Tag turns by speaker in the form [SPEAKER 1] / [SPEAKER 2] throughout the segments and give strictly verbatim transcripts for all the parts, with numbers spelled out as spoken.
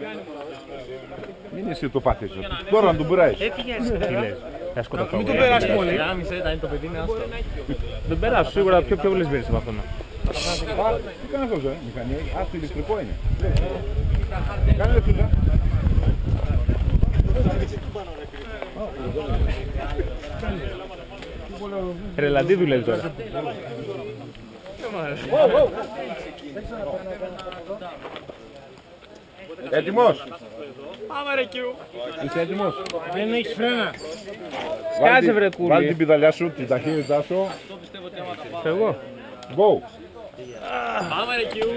[SPEAKER 1] Μην εσύ το πάθεις. Τώρα να τον περάσεις.
[SPEAKER 2] Έφυγες. Τι λες.
[SPEAKER 3] Μην τον περάσει πολύ.
[SPEAKER 2] Το παιδί είναι άστο. Δεν περάσω σίγουρα πιο πιο πολλές μέρες από αυτόν.
[SPEAKER 1] Τι κάνει αυτός, ε, μηχανή, ας το ηλεκτρικό είναι. Κάνε λεφτούλα.
[SPEAKER 2] Ρελαντί δουλεύει τώρα.
[SPEAKER 1] Έτοιμος.
[SPEAKER 2] Πάμε ρε κιού.
[SPEAKER 1] Είσαι έτοιμος.
[SPEAKER 3] Δεν έχεις φρένα.
[SPEAKER 2] Σκάσε βρε κούλι.
[SPEAKER 1] Βάλει την πιδαλιά σου, την ταχύτητά σου.
[SPEAKER 2] Εγώ.
[SPEAKER 1] Go.
[SPEAKER 2] Πάμε ρε κιού.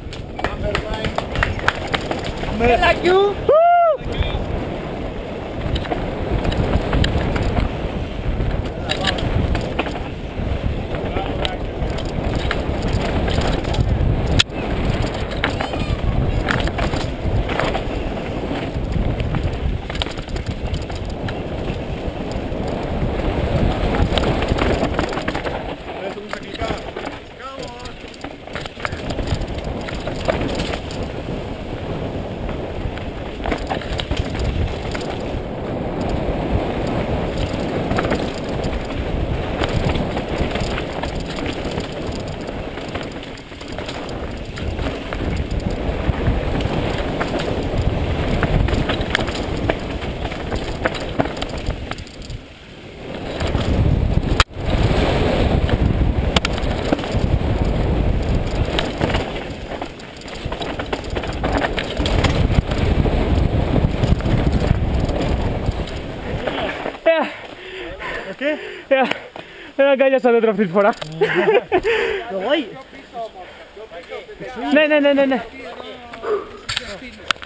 [SPEAKER 3] Έλα κιού.
[SPEAKER 2] Δεν αγκάλιασα δέντρο αυτή τη φορά. Ναι, ναι, ναι, ναι, ναι.